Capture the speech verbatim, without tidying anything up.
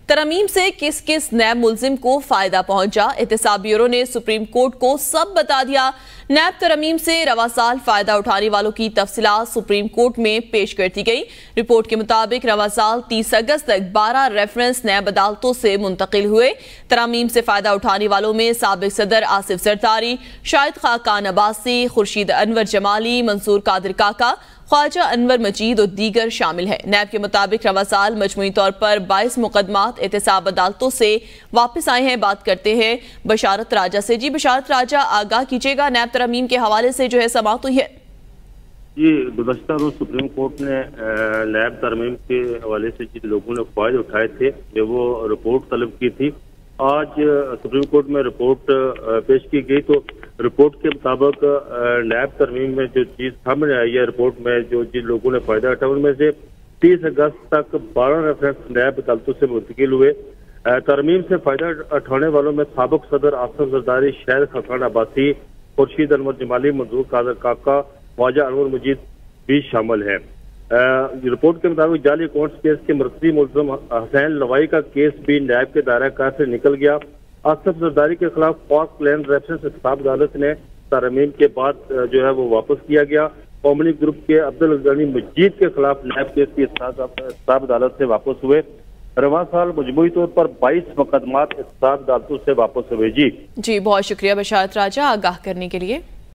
तरमीम से किस किस नैब मुलजिम को फायदा पहुंचा, एहतसाब ब्यूरो ने सुप्रीम कोर्ट को सब बता दिया। नैब तरमीम से रवा साल फायदा उठाने वालों की तफसीलात सुप्रीम कोर्ट में पेश कर दी गई। रिपोर्ट के मुताबिक रवा साल तीस अगस्त तक बारह रेफरेंस नैब अदालतों से मुंतकिल हुए। तरमीम से फायदा उठाने वालों में साबिक सदर आसिफ जरदारी, शाहिद खाकान अब्बासी, खुर्शीद अनवर जमाली, मंसूर कादिर काका, ख्वाजा अनवर मजीद और दीगर शामिल हैं। नैब के मुताबिक रवा साल मजमूई तौर पर बाईस मुकदमात एहतसाब अदालतों से वापस आए हैं। बात करते हैं बशारत राजा से। जी बशारत राजा, आगाह कीजिएगा, नैब तरमीम के हवाले से जो है समाअत हुई है। जी, गुज़श्ता रोज सुप्रीम कोर्ट ने नैब तरमीम के हवाले से जिन लोगों ने फ़ायदे उठाए थे जो वो रिपोर्ट तलब की थी, आज सुप्रीम कोर्ट में रिपोर्ट पेश की गई। तो रिपोर्ट के मुताबिक नैब तरमीम में जो चीज़ सामने आई है, रिपोर्ट में जो जिन लोगों ने फायदा उठाया उनमें से तीस अगस्त तक बारह रेफरेंस नैब अदालतों से मुंतकिल हुए। तरमीम से फायदा उठाने वालों में साबिक सदर आसिफ जरदारी, शाहिद खाकान अब्बासी, खुर्शीद अनवर जमाली, मंसूर कादिर काका, ख्वाजा अनवर मजीद भी शामिल है। रिपोर्ट के मुताबिक जाली अकाउंट्स केस के मरकजी मुलज़िम हुसैन लवाई का केस भी नैब के दायरा कार से निकल गया। आसिफ जरदारी के खिलाफ फॉक्स लैंड रेफरेंस एहतसाब अदालत ने तरमीम के बाद जो है वो वापस किया गया। कौमी ग्रुप के अब्दुल गनी मजीद के खिलाफ नैब केस की एहतसाब अदालत से वापस हुए। रवां साल मजमूई तौर पर बाईस मुकदमात एहतसाब अदालतों से वापस हुए। जी जी बहुत शुक्रिया बशारत राजा आगाह करने के लिए।